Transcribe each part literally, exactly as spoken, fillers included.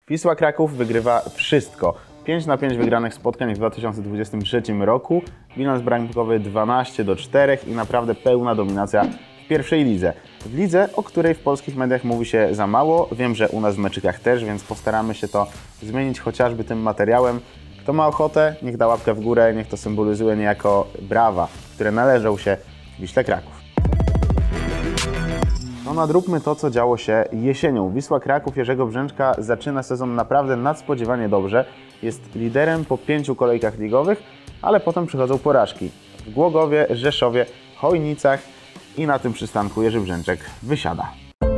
Wisła Kraków wygrywa wszystko. pięć na pięć wygranych spotkań w dwa tysiące dwudziestym trzecim roku, bilans bramkowy dwanaście do czterech i naprawdę pełna dominacja w pierwszej lidze. W lidze, o której w polskich mediach mówi się za mało, wiem, że u nas w meczykach też, więc postaramy się to zmienić chociażby tym materiałem. Kto ma ochotę, niech da łapkę w górę, niech to symbolizuje niejako brawa, które należą się Wiśle Kraków. No nadróbmy to, co działo się jesienią. Wisła Kraków Jerzego Brzęczka zaczyna sezon naprawdę nadspodziewanie dobrze. Jest liderem po pięciu kolejkach ligowych, ale potem przychodzą porażki. W Głogowie, Rzeszowie, Chojnicach i na tym przystanku Jerzy Brzęczek wysiada.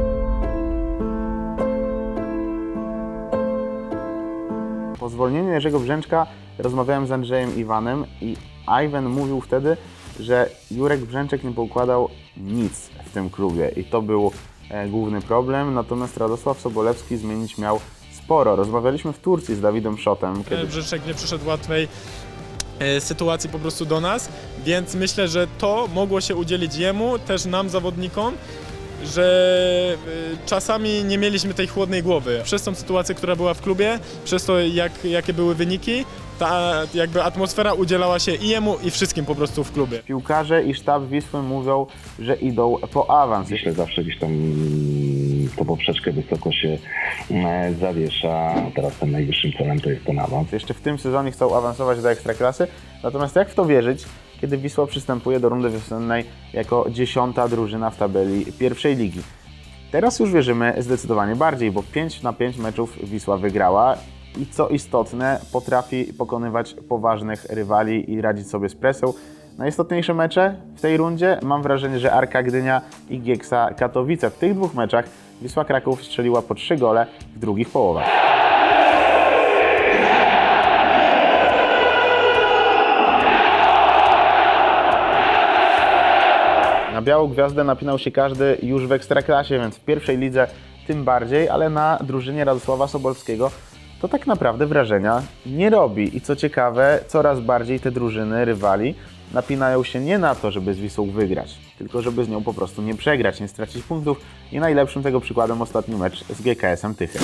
Po zwolnieniu Jerzego Brzęczka rozmawiałem z Andrzejem Iwanem i Iwan mówił wtedy, że Jurek Brzęczek nie poukładał nic w tym klubie i to był e, główny problem, natomiast Radosław Sobolewski zmienić miał sporo. Rozmawialiśmy w Turcji z Dawidem Szotem. Kiedy... Brzęczek nie przyszedł łatwej e, sytuacji po prostu do nas, więc myślę, że to mogło się udzielić jemu, też nam zawodnikom, że y, czasami nie mieliśmy tej chłodnej głowy. Przez tą sytuację, która była w klubie, przez to jak, jakie były wyniki, ta jakby atmosfera udzielała się i jemu, i wszystkim po prostu w klubie. Piłkarze i sztab Wisły mówią, że idą po awans. Myślę, zawsze gdzieś tam to poprzeczkę wysoko się zawiesza. Teraz tym najwyższym celem to jest ten awans. Jeszcze w tym sezonie chcą awansować do Ekstraklasy, natomiast jak w to wierzyć, kiedy Wisła przystępuje do rundy wiosennej jako dziesiąta drużyna w tabeli pierwszej ligi. Teraz już wierzymy zdecydowanie bardziej, bo pięć na pięć meczów Wisła wygrała i co istotne, potrafi pokonywać poważnych rywali i radzić sobie z presją. Najistotniejsze mecze w tej rundzie, mam wrażenie, że Arka Gdynia i Gieksa Katowice. W tych dwóch meczach Wisła Kraków strzeliła po trzy gole w drugich połowach. Na białą gwiazdę napinał się każdy już w Ekstraklasie, więc w pierwszej lidze tym bardziej, ale na drużynie Radosława Sobolewskiego to tak naprawdę wrażenia nie robi. I co ciekawe, coraz bardziej te drużyny, rywali napinają się nie na to, żeby z Wisłą wygrać, tylko żeby z nią po prostu nie przegrać, nie stracić punktów i najlepszym tego przykładem ostatni mecz z G K S-em Tychy.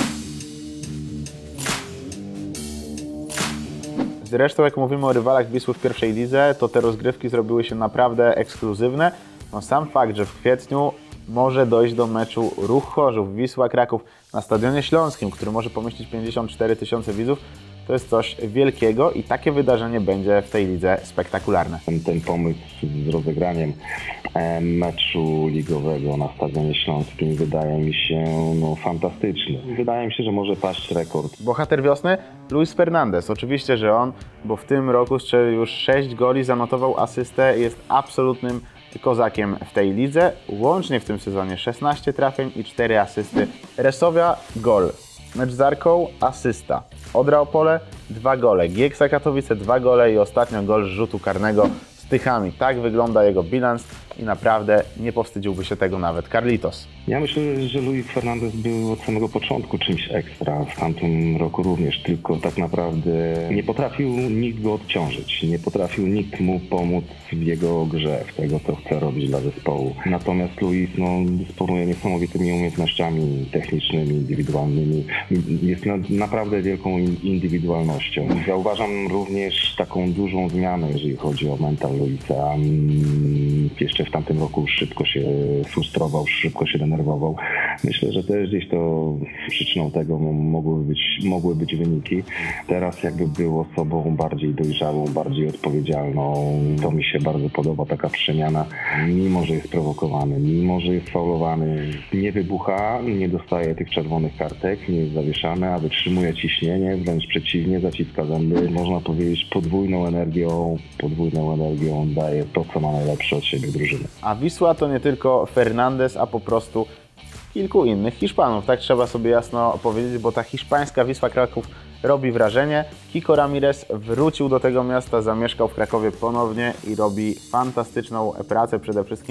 Zresztą jak mówimy o rywalach Wisły w pierwszej lidze, to te rozgrywki zrobiły się naprawdę ekskluzywne. No, sam fakt, że w kwietniu może dojść do meczu Ruch Chorzów Wisła Kraków na Stadionie Śląskim, który może pomieścić pięćdziesiąt cztery tysiące widzów, to jest coś wielkiego i takie wydarzenie będzie w tej lidze spektakularne. Ten, ten pomysł z rozegraniem e, meczu ligowego na Stadionie Śląskim wydaje mi się no, fantastyczny. Wydaje mi się, że może paść rekord. Bohater wiosny? Luis Fernandez. Oczywiście, że on, bo w tym roku strzelił już sześć goli, zanotował asystę i jest absolutnym kozakiem w tej lidze. Łącznie w tym sezonie szesnaście trafień i cztery asysty. Resowia gol. Mecz z Arką asysta. Odra Opole dwa gole. Gieksa Katowice dwa gole i ostatnio gol z rzutu karnego z Tychami. Tak wygląda jego bilans i naprawdę nie powstydziłby się tego nawet Carlitos. Ja myślę, że Luis Fernandez był od samego początku czymś ekstra. W tamtym roku również, tylko tak naprawdę nie potrafił nikt go odciążyć. Nie potrafił nikt mu pomóc w jego grze, w tego, co chce robić dla zespołu. Natomiast Luis no, dysponuje niesamowitymi umiejętnościami technicznymi, indywidualnymi. Jest na, naprawdę wielką indywidualnością. Zauważam również taką dużą zmianę, jeżeli chodzi o mental Luisa. Jeszcze w tamtym roku szybko się frustrował, szybko się denerwował. Myślę, że też gdzieś to przyczyną tego mogły być, mogły być wyniki. Teraz jakby był osobą bardziej dojrzałą, bardziej odpowiedzialną. To mi się bardzo podoba, taka przemiana. Mimo, że jest prowokowany, mimo, że jest faulowany, nie wybucha, nie dostaje tych czerwonych kartek, nie jest zawieszany, a wytrzymuje ciśnienie, wręcz przeciwnie, zaciska zęby. Można powiedzieć podwójną energią, podwójną energią daje to, co ma najlepsze od siebie drużyny. A Wisła to nie tylko Fernandez, a po prostu kilku innych Hiszpanów. Tak trzeba sobie jasno powiedzieć, bo ta hiszpańska Wisła Kraków robi wrażenie. Kiko Ramirez wrócił do tego miasta, zamieszkał w Krakowie ponownie i robi fantastyczną pracę, przede wszystkim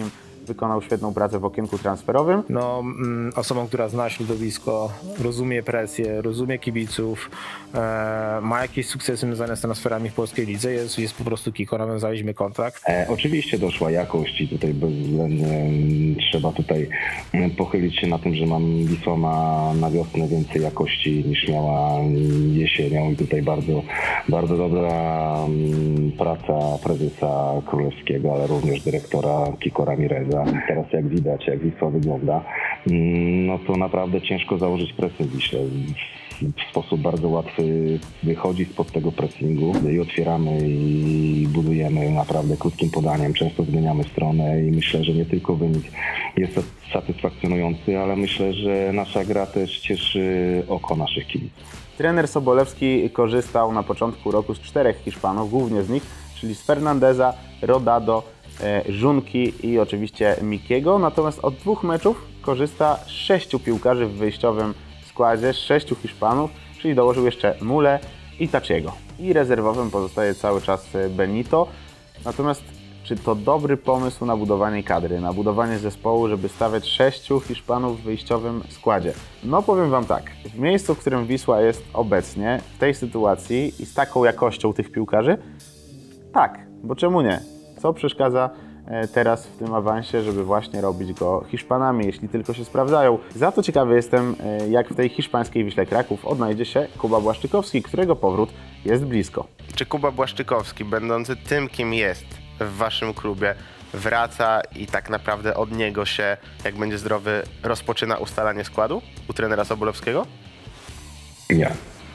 wykonał świetną pracę w okienku transferowym. No, mm, osobą, która zna środowisko, rozumie presję, rozumie kibiców, e, ma jakieś sukcesy związane z transferami w polskiej lidze, jest, jest po prostu Kiko, nawiązaliśmy kontrakt. E, oczywiście doszła jakość i tutaj bezwzględnie mm, trzeba tutaj mm, pochylić się na tym, że mam Wisła ma na wiosnę więcej jakości niż miała jesienią i tutaj bardzo, bardzo dobra mm, praca prezesa Królewskiego, ale również dyrektora Kiko Ramireza. Teraz jak widać, jak Wisła wygląda, mm, no to naprawdę ciężko założyć presję Wiśle. W sposób bardzo łatwy wychodzi spod tego pressingu i otwieramy i budujemy naprawdę krótkim podaniem. Często zmieniamy stronę i myślę, że nie tylko wynik jest satysfakcjonujący, ale myślę, że nasza gra też cieszy oko naszych kibiców. Trener Sobolewski korzystał na początku roku z czterech Hiszpanów, głównie z nich, czyli z Fernandeza, Rodado, Żunki i oczywiście Mikiego. Natomiast od dwóch meczów korzysta z sześciu piłkarzy w wyjściowym składzie, z sześciu Hiszpanów, czyli dołożył jeszcze Mule i Tachiego. I rezerwowym pozostaje cały czas Benito. Natomiast czy to dobry pomysł na budowanie kadry, na budowanie zespołu, żeby stawiać sześciu Hiszpanów w wyjściowym składzie? No powiem Wam tak, w miejscu, w którym Wisła jest obecnie, w tej sytuacji i z taką jakością tych piłkarzy, tak, bo czemu nie? Co przeszkadza teraz w tym awansie, żeby właśnie robić go Hiszpanami, jeśli tylko się sprawdzają. Za to ciekawy jestem, jak w tej hiszpańskiej Wiśle Kraków odnajdzie się Kuba Błaszczykowski, którego powrót jest blisko. Czy Kuba Błaszczykowski, będący tym, kim jest w Waszym klubie, wraca i tak naprawdę od niego się, jak będzie zdrowy, rozpoczyna ustalanie składu u trenera Sobolewskiego? Nie.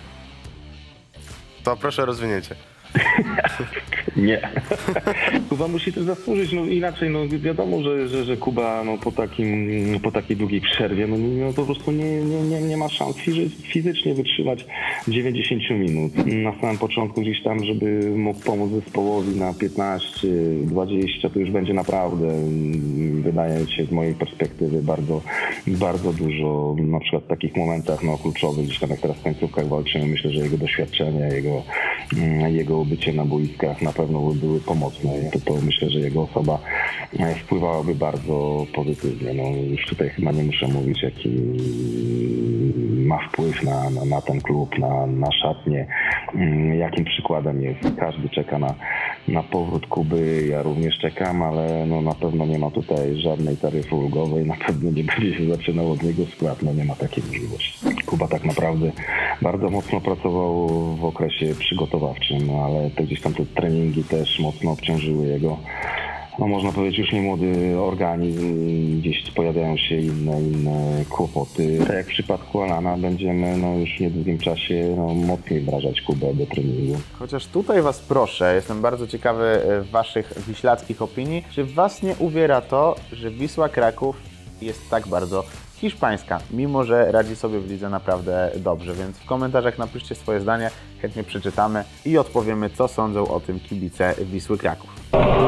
To proszę o rozwinięcie. Nie. Kuba musi to zasłużyć, no inaczej, no wiadomo, że, że, że Kuba no, po, takim, po takiej długiej przerwie no, no, po prostu nie, nie, nie, nie ma szans fizycznie wytrzymać dziewięćdziesiąt minut. Na samym początku gdzieś tam, żeby mógł pomóc zespołowi na piętnaście dwadzieścia, to już będzie naprawdę, wydaje się z mojej perspektywy, bardzo, bardzo dużo, na przykład w takich momentach no, kluczowych, gdzieś tam jak teraz w końcówkach walczymy, myślę, że jego doświadczenie, jego, jego bycie na boiskach na pewno były pomocne. To, to myślę, że jego osoba wpływałaby bardzo pozytywnie. No, już tutaj chyba nie muszę mówić, jaki ma wpływ na, na, na ten klub, na, na szatnię, jakim przykładem jest. Każdy czeka na, na powrót Kuby, ja również czekam, ale no, na pewno nie ma tutaj żadnej taryfy ulgowej, na pewno nie będzie się zaczynał od niego skład, no nie ma takiej możliwości. Kuba tak naprawdę bardzo mocno pracował w okresie przygotowawczym, no, ale to gdzieś tam te treningi też mocno obciążyły jego, no można powiedzieć, już nie młody organizm, gdzieś pojawiają się inne, inne kłopoty. Tak jak w przypadku Alana będziemy no, już w niedługim czasie no, mocniej wdrażać Kubę do treningu. Chociaż tutaj Was proszę, jestem bardzo ciekawy Waszych wiślackich opinii, czy Was nie uwiera to, że Wisła Kraków jest tak bardzo hiszpańska, mimo że radzi sobie w lidze naprawdę dobrze, więc w komentarzach napiszcie swoje zdanie, chętnie przeczytamy i odpowiemy, co sądzą o tym kibice Wisły Kraków.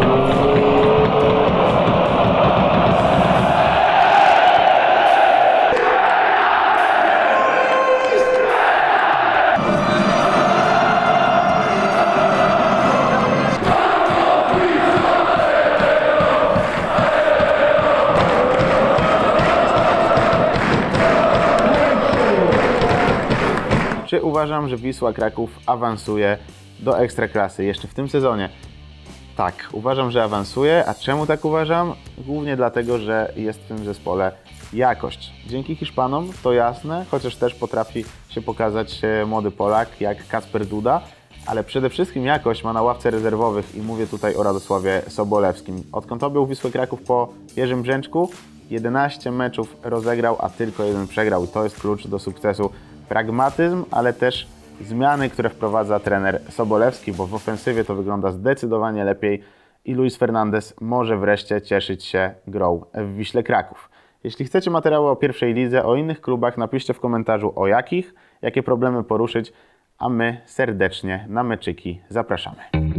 Czy uważam, że Wisła Kraków awansuje do Ekstraklasy jeszcze w tym sezonie? Tak, uważam, że awansuje. A czemu tak uważam? Głównie dlatego, że jest w tym zespole jakość. Dzięki Hiszpanom, to jasne, chociaż też potrafi się pokazać młody Polak jak Kacper Duda, ale przede wszystkim jakość ma na ławce rezerwowych i mówię tutaj o Radosławie Sobolewskim. Odkąd objął Wisłę Kraków po Jerzym Brzęczku, jedenaście meczów rozegrał, a tylko jeden przegrał i to jest klucz do sukcesu. Pragmatyzm, ale też zmiany, które wprowadza trener Sobolewski, bo w ofensywie to wygląda zdecydowanie lepiej i Luis Fernandez może wreszcie cieszyć się grą w Wiśle Kraków. Jeśli chcecie materiały o pierwszej lidze, o innych klubach, napiszcie w komentarzu o jakich, jakie problemy poruszyć, a my serdecznie na meczyki zapraszamy.